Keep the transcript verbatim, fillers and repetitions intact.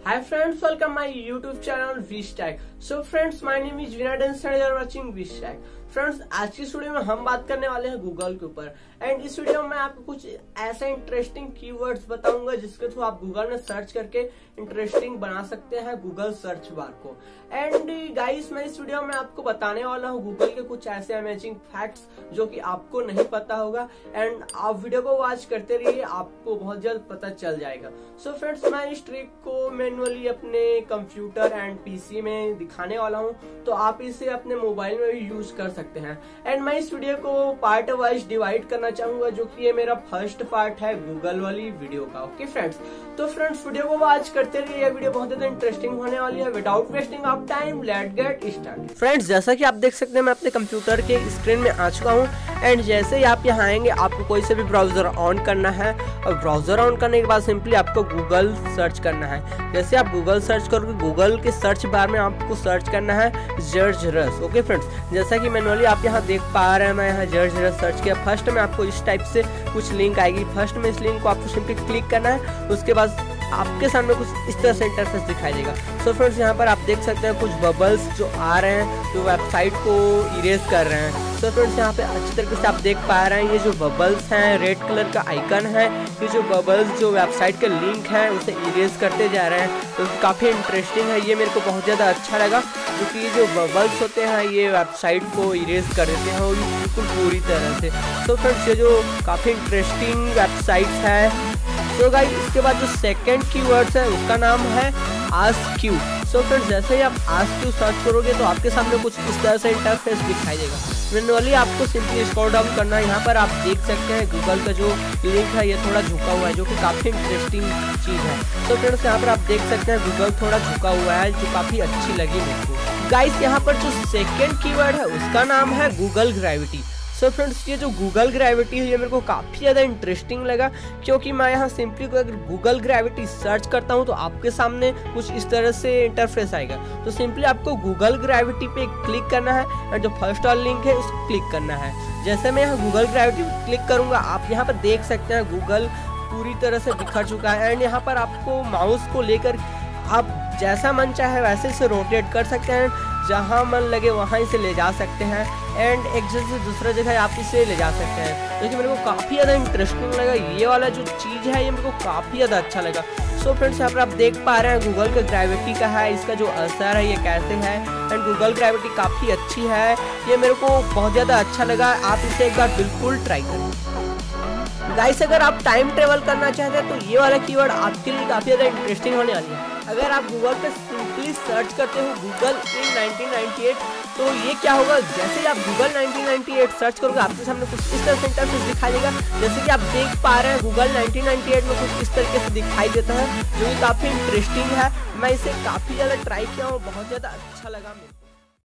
Hi friends, welcome my YouTube channel Viztech. So friends, my name is Vinay and you are watching Viztech. Friends, आज की इस video में हम बात करने वाले हैं गूगल के ऊपर। एंड इस वीडियो में मैं आपको कुछ ऐसे इंटरेस्टिंग कीवर्ड्स बताऊंगा जिसके थ्रू आप गूगल में सर्च करके इंटरेस्टिंग बना सकते हैं गूगल सर्च बार को। एंड गाइस, मैं इस वीडियो में आपको बताने वाला हूँ गूगल के कुछ ऐसे अमेजिंग फैक्ट्स जो कि आपको नहीं पता होगा। एंड आप वीडियो को वॉच करते रहिए, आपको बहुत जल्द पता चल जाएगा। सो so फ्रेंड्स, मैं इस ट्रिक को मैनुअली अपने कंप्यूटर एंड पीसी में दिखाने वाला हूँ, तो आप इसे अपने मोबाइल में भी यूज कर सकते हैं। एंड मैं इस वीडियो को पार्ट वाइज डिवाइड करना चाहूंगा, जो कि ये मेरा फर्स्ट पार्ट है गूगल वाली वीडियो का। ओके फ्रेंड्स, तो फ्रेंड्स वीडियो को वॉच करते रहिए, ये वीडियो बहुत ज्यादा इंटरेस्टिंग होने वाली है। Without wasting of time, let's get started. Friends, जैसा कि आप देख सकते हैं, मैं अपने कंप्यूटर के स्क्रीन में आ चुका हूँ। एंड जैसे ही आप यहाँ आएंगे, आपको कोई से भी ब्राउजर ऑन करना है और ब्राउजर ऑन करने के बाद सिंपली आपको गूगल सर्च करना है। जैसे आप गूगल सर्च करोगे, गूगल के सर्च बार में आपको सर्च करना है जर्ज रस। ओके फ्रेंड्स, जैसा कि मैनुअली आप यहाँ देख पा रहे हैं, मैं यहाँ जर्ज रस सर्च किया। फर्स्ट में आपको इस टाइप से कुछ लिंक आएगी। फर्स्ट में इस लिंक को आपको सिंपली क्लिक करना है। उसके बाद आपके सामने कुछ इस तरह से इंटरफेस दिखाई देगा। सो so फ्रेंड्स, यहाँ पर आप देख सकते हैं कुछ बबल्स जो आ रहे हैं, जो वेबसाइट को इरेज कर रहे हैं। सो so फ्रेंड्स, यहाँ पे अच्छी तरीके से आप देख पा रहे हैं, ये जो बबल्स हैं, रेड कलर का आइकन है। ये जो बबल्स जो वेबसाइट के लिंक हैं उसे इरेज करते जा रहे हैं। तो काफ़ी इंटरेस्टिंग है, ये मेरे को बहुत ज़्यादा अच्छा लगा, क्योंकि ये जो बबल्स होते हैं ये वेबसाइट को इरेज कर देते हैं और बिल्कुल पूरी तरह से। तो फ्रेंड्स, ये जो काफ़ी इंटरेस्टिंग वेबसाइट है। तो गाइस, इसके बाद जो सेकंड कीवर्ड्स है उसका नाम है आस्क क्यू। सो फ्रेंड्स, जैसे ही आप आस्क क्यू सर्च करोगे तो आपके सामने कुछ इस तरह से इंटरफेस दिखाई देगा। मैनुअली आपको सिंपली स्क्रॉल डाउन करना है। यहाँ पर आप देख सकते हैं गूगल का जो लिंक है ये थोड़ा झुका हुआ है, जो कि काफ़ी इंटरेस्टिंग चीज़ है। तो फ्रेंड्स, यहाँ पर आप देख सकते हैं गूगल थोड़ा झुका हुआ है, जो काफ़ी अच्छी लगी मेरे को। गाइस, यहाँ पर जो सेकेंड कीवर्ड है उसका नाम है गूगल ग्रेविटी। सो फ्रेंड्स, ये जो गूगल ग्रेविटी है ये मेरे को काफ़ी ज़्यादा इंटरेस्टिंग लगा, क्योंकि मैं यहाँ सिंपली अगर गूगल ग्रेविटी सर्च करता हूँ तो आपके सामने कुछ इस तरह से इंटरफेस आएगा। तो सिंपली आपको गूगल ग्रेविटी पे क्लिक करना है और जो फर्स्ट वाला लिंक है उसको क्लिक करना है। जैसे मैं यहाँ गूगल ग्रेविटी पे क्लिक करूँगा, आप यहाँ पर देख सकते हैं गूगल पूरी तरह से बिखर चुका है। एंड यहाँ पर आपको माउस को लेकर आप जैसा मन चाहे वैसे इसे रोटेट कर सकते हैं, जहाँ मन लगे वहाँ इसे ले जा सकते हैं। एंड एक जगह से दूसरा जगह आप इसे ले जा सकते हैं, जो कि मेरे को काफ़ी ज़्यादा इंटरेस्टिंग लगा। ये वाला जो चीज़ है ये मेरे को काफ़ी ज़्यादा अच्छा लगा। सो फ्रेंड्स, यहाँ पर आप देख पा रहे हैं गूगल के ग्रेविटी का है, इसका जो असर है ये कैसे है। एंड गूगल ग्रेविटी काफ़ी अच्छी है, ये मेरे को बहुत ज़्यादा अच्छा लगा। आप इसे एक बार बिल्कुल ट्राई करें। गाइस, अगर आप टाइम ट्रेवल करना चाहते हैं तो ये वाला कीवर्ड आपके लिए काफ़ी ज़्यादा इंटरेस्टिंग होने वाली है। अगर आप गूगल पे सिंपली सर्च करते हो Google in nineteen ninety eight, तो ये क्या होगा, जैसे ही आप Google nineteen ninety eight search करोगे आपके सामने कुछ इस तरह से इंटरफेस दिखाई देगा। जैसे कि आप देख पा रहे हैं गूगल नाइनटीन नाइंटी एट में कुछ इस तरीके से दिखाई देता है, जो कि काफ़ी इंटरेस्टिंग है। मैं इसे काफ़ी ज़्यादा ट्राई किया हूँ, बहुत ज़्यादा अच्छा लगा मेरे को।